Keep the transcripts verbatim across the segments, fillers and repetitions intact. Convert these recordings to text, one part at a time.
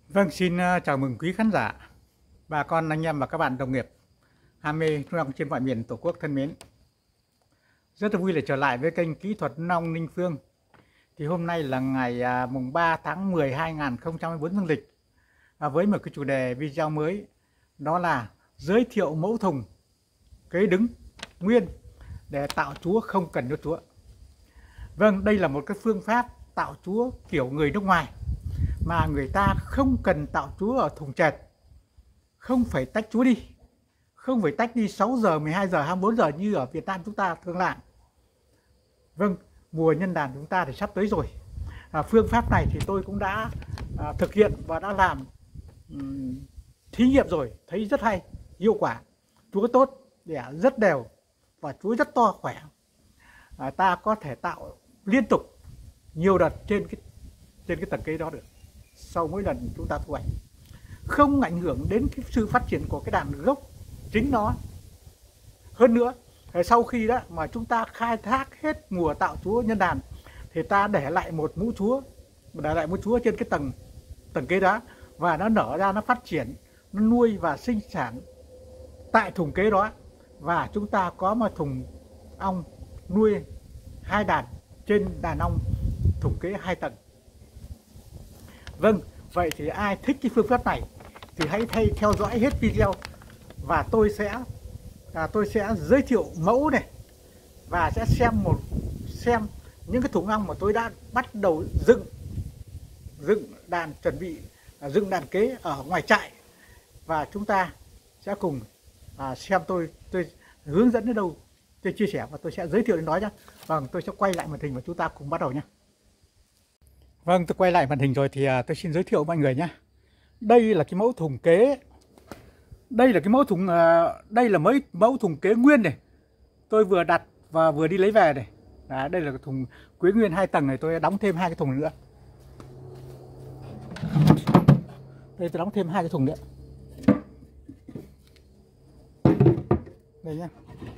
Vâng, xin uh, chào mừng quý khán giả, bà con, anh em và các bạn đồng nghiệp ham mê nuôi ong trên mọi miền Tổ quốc thân mến. Rất là vui để trở lại với kênh Kỹ thuật nuôi ong Ninh Phương. Thì hôm nay là ngày uh, mùng ba tháng mười hai nghìn không trăm hai mươi tư dương lịch, và với một cái chủ đề video mới, đó là giới thiệu mẫu thùng kế đứng nguyên để tạo chúa không cần nhốt chúa. Vâng, đây là một cái phương pháp tạo chúa kiểu người nước ngoài, mà người ta không cần tạo chúa ở thùng chẹt, không phải tách chúa đi, không phải tách đi sáu giờ, mười hai giờ, hai mươi bốn giờ như ở Việt Nam chúng ta thường làm. Vâng, mùa nhân đàn chúng ta thì sắp tới rồi. À, phương pháp này thì tôi cũng đã à, thực hiện và đã làm um, thí nghiệm rồi, thấy rất hay, hiệu quả. Chúa tốt, đẻ rất đều và chúa rất to khỏe. À, ta có thể tạo liên tục nhiều đợt trên cái trên cái tầng cây đó được. Sau mỗi lần chúng ta thu hoạch, không ảnh hưởng đến cái sự phát triển của cái đàn gốc chính nó. Hơn nữa, sau khi đó mà chúng ta khai thác hết mùa tạo chúa nhân đàn, thì ta để lại một mũ chúa, để lại mũ chúa trên cái tầng tầng cây đó, và nó nở ra, nó phát triển, nó nuôi và sinh sản tại thùng kế đó. Và chúng ta có một thùng ong nuôi hai đàn trên đàn ong thùng kế hai tầng. Vâng, vậy thì ai thích cái phương pháp này thì hãy thay theo dõi hết video, và tôi sẽ à, tôi sẽ giới thiệu mẫu này, và sẽ xem một xem những cái thùng ong mà tôi đã bắt đầu dựng dựng đàn, chuẩn bị à, dựng đàn kế ở ngoài trại, và chúng ta sẽ cùng à, xem tôi tôi hướng dẫn đến đâu, tôi chia sẻ và tôi sẽ giới thiệu đến đó nhé. Vâng, tôi sẽ quay lại màn hình và chúng ta cùng bắt đầu nhé. Vâng, tôi quay lại màn hình rồi thì à, tôi xin giới thiệu mọi người nhé. Đây là cái mẫu thùng kế. Đây là cái mẫu thùng à, đây là mấy mẫu thùng kế nguyên này. Tôi vừa đặt và vừa đi lấy về này. Đó, đây là cái thùng kế nguyên hai tầng này, tôi đóng thêm hai cái thùng nữa. Đây tôi đóng thêm hai cái thùng nữa. Đây nhé.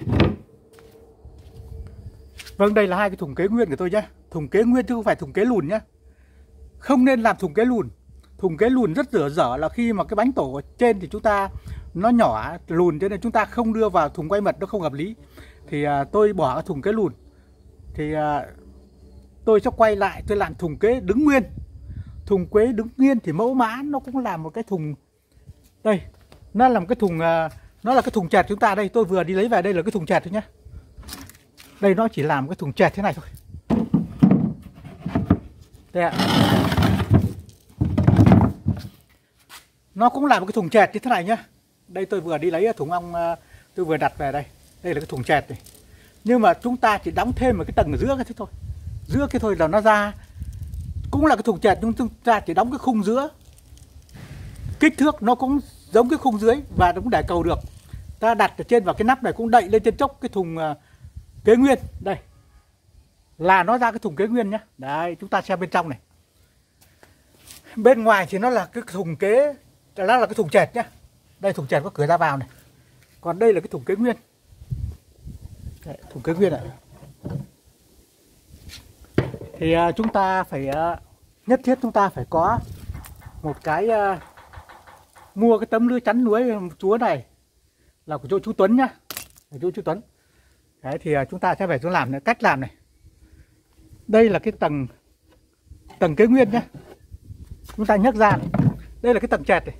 Vâng, đây là hai cái thùng kế nguyên của tôi nhé. Thùng kế nguyên chứ không phải thùng kế lùn nhé. Không nên làm thùng kế lùn. Thùng kế lùn rất dở dở là khi mà cái bánh tổ ở trên thì chúng ta nó nhỏ lùn, cho nên chúng ta không đưa vào thùng quay mật, nó không hợp lý. Thì à, tôi bỏ cái thùng kế lùn. Thì à, tôi sẽ quay lại, tôi làm thùng kế đứng nguyên. Thùng kế đứng nguyên thì mẫu mã nó cũng là một cái thùng. Đây, nó là một cái thùng à, nó là cái thùng chẹt chúng ta đây. Tôi vừa đi lấy về, đây là cái thùng chẹt thôi nhé. Đây nó chỉ làm cái thùng chẹt thế này thôi. Đây ạ. Nó cũng là một cái thùng chẹt như thế này nhá. Đây tôi vừa đi lấy thùng ong, tôi vừa đặt về đây. Đây là cái thùng chẹt này. Nhưng mà chúng ta chỉ đóng thêm một cái tầng ở giữa cái thế thôi. Giữa cái thôi là nó ra. Cũng là cái thùng chẹt nhưng chúng ta chỉ đóng cái khung giữa. Kích thước nó cũng giống cái khung dưới và cũng để cầu được. Ta đặt ở trên vào cái nắp này cũng đậy lên trên chốc cái thùng kế nguyên. Đây là nó ra cái thùng kế nguyên nhá. Đấy, chúng ta xem bên trong này. Bên ngoài thì nó là cái thùng kế, nó là cái thùng chẹt nhá. Đây thùng chẹt có cửa ra vào này. Còn đây là cái thùng kế nguyên. Đấy, thùng kế nguyên này. Thì uh, chúng ta phải uh, nhất thiết chúng ta phải có một cái uh, mua cái tấm lưới chắn lưới chúa này là của chỗ chú Tuấn nhá. Của chỗ chú Tuấn. Đấy thì uh, chúng ta sẽ phải xuống làm này, cách làm này. Đây là cái tầng tầng kế nguyên nhé. Chúng ta nhấc ra. Đây là cái tầng chẹt này.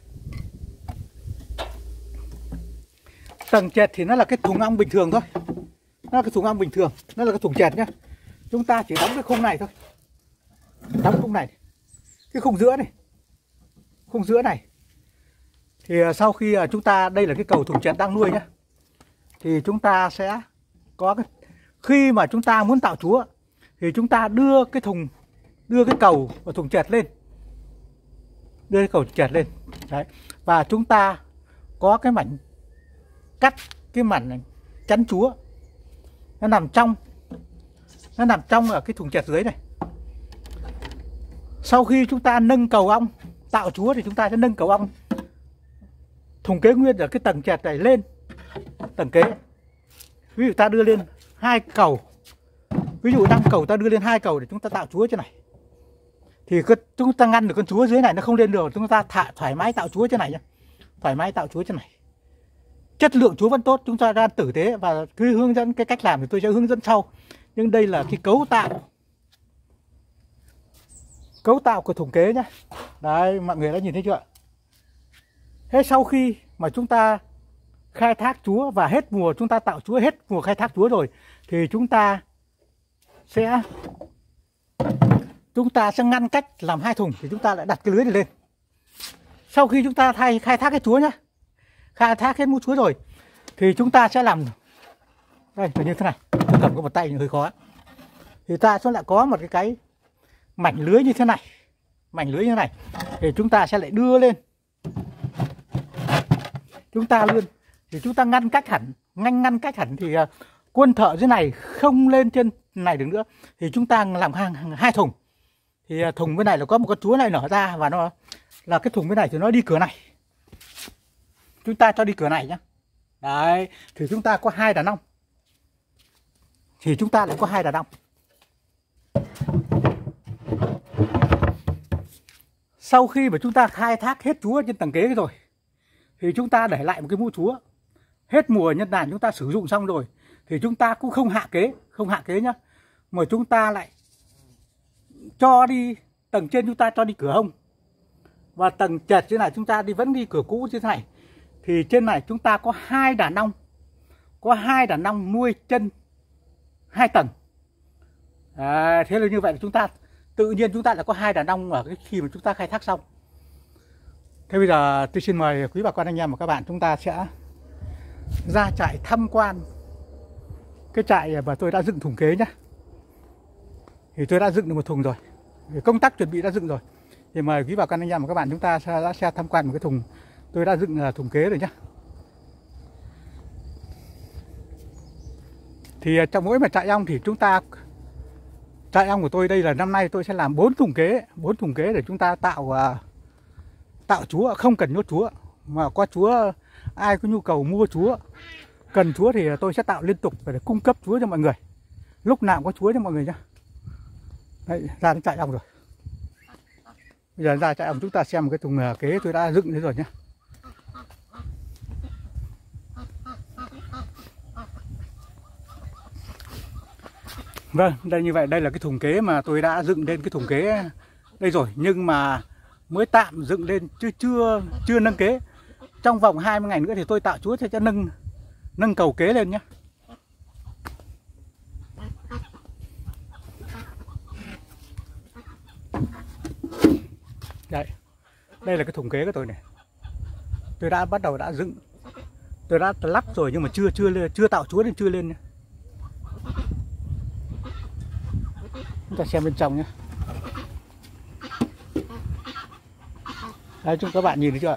Tầng chẹt thì nó là cái thùng ong bình thường thôi. Nó là cái thùng ong bình thường. Nó là cái thùng chẹt nhé. Chúng ta chỉ đóng cái khung này thôi. Đóng khung này. Cái khung giữa này. Khung giữa này. Thì sau khi chúng ta, đây là cái cầu thùng chẹt đang nuôi nhé. Thì chúng ta sẽ có cái, khi mà chúng ta muốn tạo chúa thì chúng ta đưa cái thùng, đưa cái cầu và thùng chẹt lên, đưa cái cầu chẹt lên. Đấy. Và chúng ta có cái mảnh cắt, cái mảnh này, chắn chúa, nó nằm trong, nó nằm trong ở cái thùng chẹt dưới này. Sau khi chúng ta nâng cầu ong tạo chúa thì chúng ta sẽ nâng cầu ong thùng kế nguyên ở cái tầng chẹt này lên tầng kế. Ví dụ ta đưa lên hai cầu, ví dụ năm cầu ta đưa lên hai cầu để chúng ta tạo chúa trên này. Thì thì chúng ta ngăn được con chúa dưới này nó không lên được, chúng ta thả thoải mái tạo chúa trên này nhá, thoải mái tạo chúa trên này. Chất lượng chúa vẫn tốt, chúng ta đang tử tế và cứ hướng dẫn cái cách làm thì tôi sẽ hướng dẫn sau. Nhưng đây là cái cấu tạo cấu tạo của thùng kế nhá. Đấy, mọi người đã nhìn thấy chưa? Thế sau khi mà chúng ta khai thác chúa và hết mùa chúng ta tạo chúa, hết mùa khai thác chúa rồi thì chúng ta sẽ chúng ta sẽ ngăn cách làm hai thùng, thì chúng ta lại đặt cái lưới này lên. Sau khi chúng ta thay khai thác cái chúa nhá, khai thác hết mũ chúa rồi thì chúng ta sẽ làm đây như thế này. Tôi cầm có một tay hơi khó, thì ta sẽ lại có một cái cái mảnh lưới như thế này, mảnh lưới như thế này thì chúng ta sẽ lại đưa lên, chúng ta luôn thì chúng ta ngăn cách hẳn, ngăn ngăn cách hẳn thì uh, quân thợ dưới này không lên trên này được nữa. Thì chúng ta làm hàng, hàng hai thùng, thì uh, thùng bên này là có một con chúa này nở ra và nó là cái thùng bên này thì nó đi cửa này, chúng ta cho đi cửa này nhá. Đấy, thì chúng ta có hai đàn ong, thì chúng ta lại có hai đàn ong. Sau khi mà chúng ta khai thác hết chúa trên tầng kế rồi thì chúng ta để lại một cái mũ chúa. Hết mùa nhân đàn chúng ta sử dụng xong rồi thì chúng ta cũng không hạ kế, không hạ kế nhá, mà chúng ta lại cho đi tầng trên, chúng ta cho đi cửa hông, và tầng trệt thế này chúng ta đi vẫn đi cửa cũ như thế này. Thì trên này chúng ta có hai đàn ong, có hai đàn ong nuôi chân hai tầng. À, thế là như vậy là chúng ta tự nhiên chúng ta lại có hai đàn ong ở cái khi mà chúng ta khai thác xong. Thế bây giờ tôi xin mời quý bà con anh em và các bạn, chúng ta sẽ ra trại tham quan cái trại mà tôi đã dựng thùng kế nhé. Thì tôi đã dựng được một thùng rồi, công tác chuẩn bị đã dựng rồi. Thì mời quý bà con anh em và các bạn, chúng ta sẽ, sẽ tham quan một cái thùng tôi đã dựng thùng kế rồi nhé. Thì trong mỗi một trại ong thì chúng ta, trại ong của tôi đây là năm nay tôi sẽ làm bốn thùng kế, bốn thùng kế để chúng ta tạo uh, tạo chúa, không cần nhốt chúa, mà có chúa ai có nhu cầu mua chúa, cần chúa thì tôi sẽ tạo liên tục để cung cấp chúa cho mọi người, lúc nào cũng có chúa cho mọi người nhá. Đấy, ra đến trại ong rồi. Bây giờ ra trại ong chúng ta xem một cái thùng kế tôi đã dựng thế rồi nhá. Vâng, đây như vậy, đây là cái thùng kế mà tôi đã dựng lên cái thùng kế đây rồi, nhưng mà mới tạm dựng lên chứ chưa chưa nâng kế. Trong vòng hai mươi ngày nữa thì tôi tạo chúa sẽ nâng nâng cầu kế lên nhé. Đây, đây là cái thùng kế của tôi này. Tôi đã bắt đầu đã dựng, tôi đã lắp rồi nhưng mà chưa chưa chưa tạo chúa nên chưa lên nhé. Chúng ta xem bên trong nhé. Đấy, chúng các bạn nhìn thấy chưa?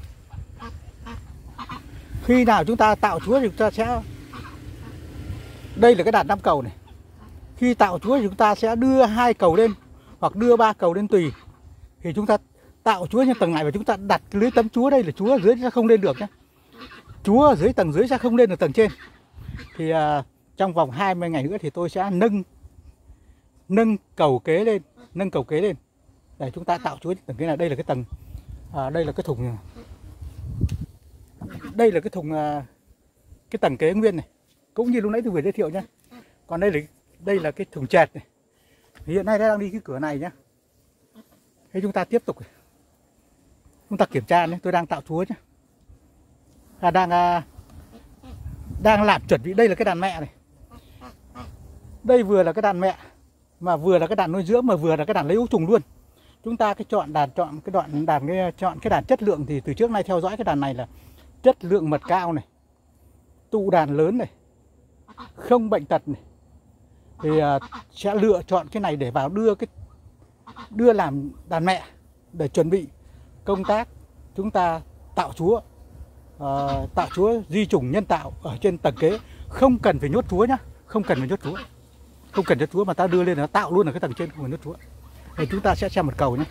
Khi nào chúng ta tạo chúa thì chúng ta sẽ, đây là cái đàn năm cầu này. Khi tạo chúa thì chúng ta sẽ đưa hai cầu lên hoặc đưa ba cầu lên tùy. Thì chúng ta tạo chúa trên tầng này và chúng ta đặt lưới tấm chúa, đây là chúa dưới sẽ không lên được nhé. Chúa ở dưới tầng dưới sẽ không lên được tầng trên. Thì uh, trong vòng hai mươi ngày nữa thì tôi sẽ nâng nâng cầu kế lên, nâng cầu kế lên để chúng ta tạo chúa tầng kế này. Đây là cái tầng, à, đây là cái thùng, đây là cái thùng, à, cái tầng kế nguyên này, cũng như lúc nãy tôi vừa giới thiệu nhé. Còn đây là đây là cái thùng chẹt này. Hiện nay đang đi cái cửa này nhé. Thế chúng ta tiếp tục, chúng ta kiểm tra nhé. Tôi đang tạo chúa nhé, à, đang à, đang làm chuẩn bị. Đây là cái đàn mẹ này, đây vừa là cái đàn mẹ mà vừa là cái đàn nuôi dưỡng, mà vừa là cái đàn lấy ấu trùng luôn. Chúng ta cái chọn đàn, chọn cái đoạn đàn, cái chọn cái đàn chất lượng thì từ trước nay theo dõi cái đàn này là chất lượng mật cao này, tụ đàn lớn này, không bệnh tật này, thì uh, sẽ lựa chọn cái này để vào đưa cái đưa làm đàn mẹ để chuẩn bị công tác chúng ta tạo chúa, uh, tạo chúa di chủng nhân tạo ở trên tầng kế. Không cần phải nhốt chúa nhá, không cần phải nhốt chúa, không cần nhốt chúa mà ta đưa lên nó tạo luôn ở cái tầng trên, không cần nhốt chúa. Thì chúng ta sẽ xem một cầu nhé.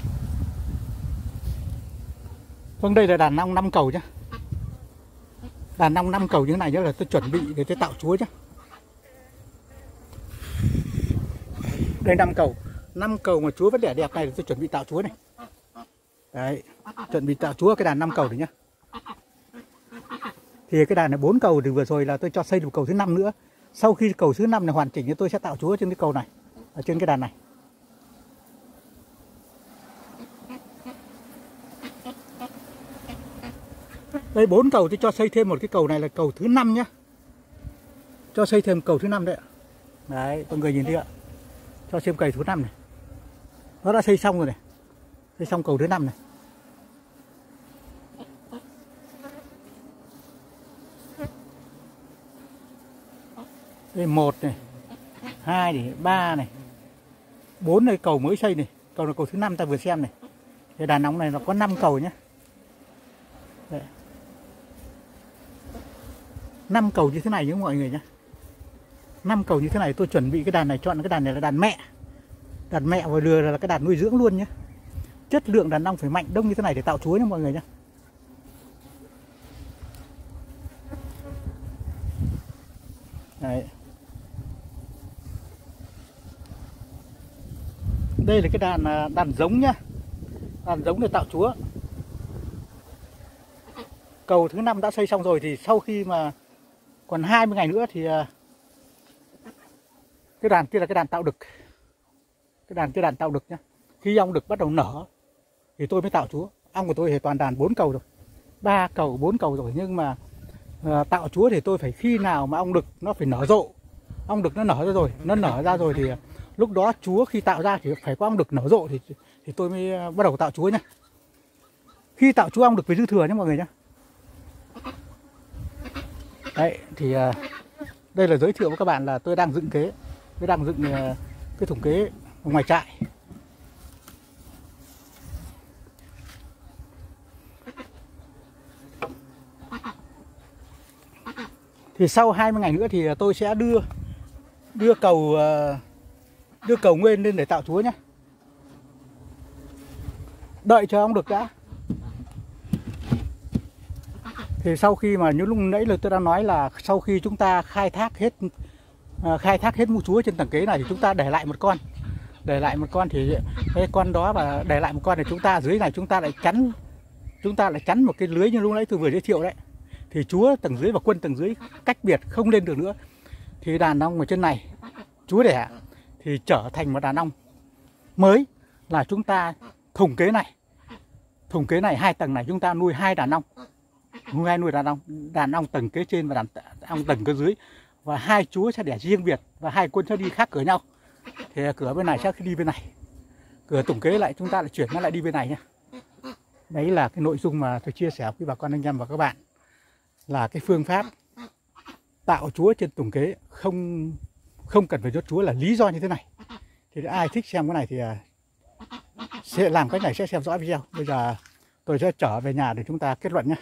Vâng, đây là đàn ong năm cầu nhé. Đàn ong năm cầu như thế này nhá, là tôi chuẩn bị để tôi tạo chúa nhá. Đây năm cầu, năm cầu mà chúa vẫn đẻ đẹp này, tôi chuẩn bị tạo chúa này. Đấy, chuẩn bị tạo chúa cái đàn năm cầu này nhá. Thì cái đàn này bốn cầu thì vừa rồi là tôi cho xây được cầu thứ năm nữa. Sau khi cầu thứ năm này hoàn chỉnh thì tôi sẽ tạo chúa trên cái cầu này, ở trên cái đàn này. Đây bốn cầu thì cho xây thêm một cái cầu này là cầu thứ năm nhá. Cho xây thêm cầu thứ năm đấy ạ. Đấy, mọi người nhìn thấy ạ. Cho thêm cầu thứ năm này. Nó đã xây xong rồi này. Xây xong cầu thứ năm này. Đây một này, hai này, ba này, bốn này cầu mới xây này, cầu là cầu thứ năm ta vừa xem này. Cái đàn ong này nó có năm cầu nhé. Đấy. năm cầu như thế này nhé mọi người nhé. năm cầu như thế này tôi chuẩn bị cái đàn này, chọn cái đàn này là đàn mẹ. Đàn mẹ và lừa là cái đàn nuôi dưỡng luôn nhé. Chất lượng đàn ong phải mạnh đông như thế này để tạo chúa nhé mọi người nhé. Đấy. Đây là cái đàn đàn giống nhá. Đàn giống để tạo chúa. Cầu thứ năm đã xây xong rồi thì sau khi mà còn hai mươi ngày nữa thì cái đàn kia là cái đàn tạo đực. Cái đàn kia đàn tạo đực nhá. Khi ong đực bắt đầu nở thì tôi mới tạo chúa. Ong của tôi thì toàn đàn bốn cầu rồi. ba cầu, bốn cầu rồi, nhưng mà uh, tạo chúa thì tôi phải khi nào mà ong đực nó phải nở rộ. Ong đực nó nở ra rồi, nó nở ra rồi thì lúc đó chúa khi tạo ra thì phải có ong đực nở rộ thì thì tôi mới bắt đầu tạo chúa nhá. Khi tạo chúa ong đực phải dư thừa nhé mọi người nhé. Đấy thì uh, đây là giới thiệu với các bạn là tôi đang dựng kế, tôi đang dựng uh, cái thùng kế ở ngoài trại. Thì sau hai mươi ngày nữa thì tôi sẽ đưa đưa cầu đưa cầu nguyên lên để tạo chúa nhé. Đợi cho ong đực đã. Thì sau khi mà như lúc nãy là tôi đã nói là sau khi chúng ta khai thác hết khai thác hết mũ chúa trên tầng kế này thì chúng ta để lại một con. Để lại một con thì cái con đó và để lại một con thì chúng ta ở dưới này chúng ta lại chắn chúng ta lại chắn một cái lưới như lúc nãy tôi vừa giới thiệu đấy. Thì chúa tầng dưới và quân tầng dưới cách biệt không lên được nữa. Thì đàn ong ở trên này chúa đẻ thì trở thành một đàn ong mới, là chúng ta thùng kế này thùng kế này hai tầng này chúng ta nuôi hai đàn ong, nuôi hai nuôi đàn ong, đàn ong tầng kế trên và đàn ong tầng kế dưới, và hai chúa sẽ đẻ riêng biệt và hai quân sẽ đi khác cửa nhau. Thì cửa bên này sẽ đi bên này, cửa tổng kế lại chúng ta lại chuyển nó lại đi bên này nhé. Đấy là cái nội dung mà tôi chia sẻ với bà con anh em và các bạn, là cái phương pháp tạo chúa trên tổng kế không không cần phải chốt chúa là lý do như thế này. Thì ai thích xem cái này thì sẽ làm cách này, sẽ xem rõ video. Bây giờ tôi sẽ trở về nhà để chúng ta kết luận nhé.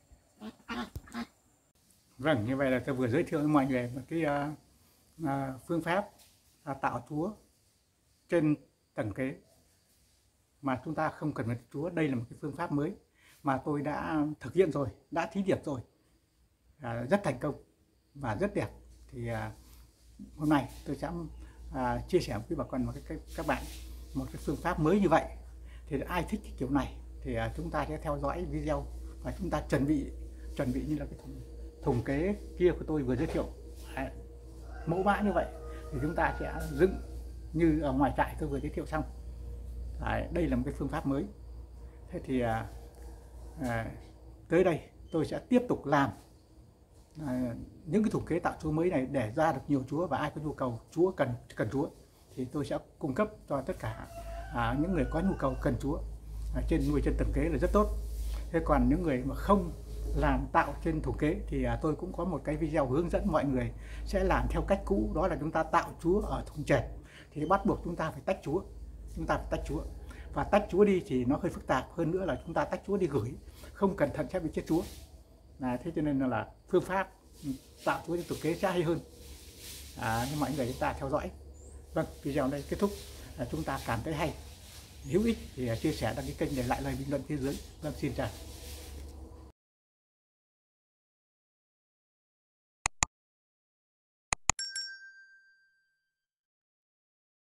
Vâng, như vậy là tôi vừa giới thiệu với mọi người một cái uh, uh, phương pháp uh, tạo chúa trên tầng kế mà chúng ta không cần phải chúa. Đây là một cái phương pháp mới mà tôi đã thực hiện rồi, đã thí điểm rồi, uh, rất thành công và rất đẹp. Thì uh, hôm nay tôi sẽ uh, chia sẻ với bà con một cái, các bạn một cái phương pháp mới như vậy. Thì ai thích cái kiểu này thì uh, chúng ta sẽ theo dõi video và chúng ta chuẩn bị chuẩn bị như là cái thùng, thùng kế kia của tôi vừa giới thiệu. Đấy, mẫu mã như vậy thì chúng ta sẽ dựng như ở ngoài trại tôi vừa giới thiệu xong. Đấy, đây là một cái phương pháp mới. Thế thì à, à, tới đây tôi sẽ tiếp tục làm à, những cái thùng kế tạo chúa mới này để ra được nhiều chúa, và ai có nhu cầu chúa cần cần chúa thì tôi sẽ cung cấp cho tất cả à, những người có nhu cầu cần chúa à, trên nuôi trên tầng kế là rất tốt. Thế còn những người mà không làm tạo trên thùng kế thì à, tôi cũng có một cái video hướng dẫn mọi người sẽ làm theo cách cũ, đó là chúng ta tạo chúa ở thùng trệt. Thì bắt buộc chúng ta phải tách chúa, chúng ta phải tách chúa, và tách chúa đi thì nó hơi phức tạp hơn nữa là chúng ta tách chúa đi gửi, không cẩn thận sẽ bị chết chúa. À, thế cho nên là phương pháp tạo chúa trên thùng kế sẽ hay hơn. À, nhưng mọi người chúng ta theo dõi. Vâng, video đây kết thúc. À, chúng ta cảm thấy hay, hữu ích thì chia sẻ đăng ký kênh, để lại lời bình luận phía dưới. Vâng, xin chào.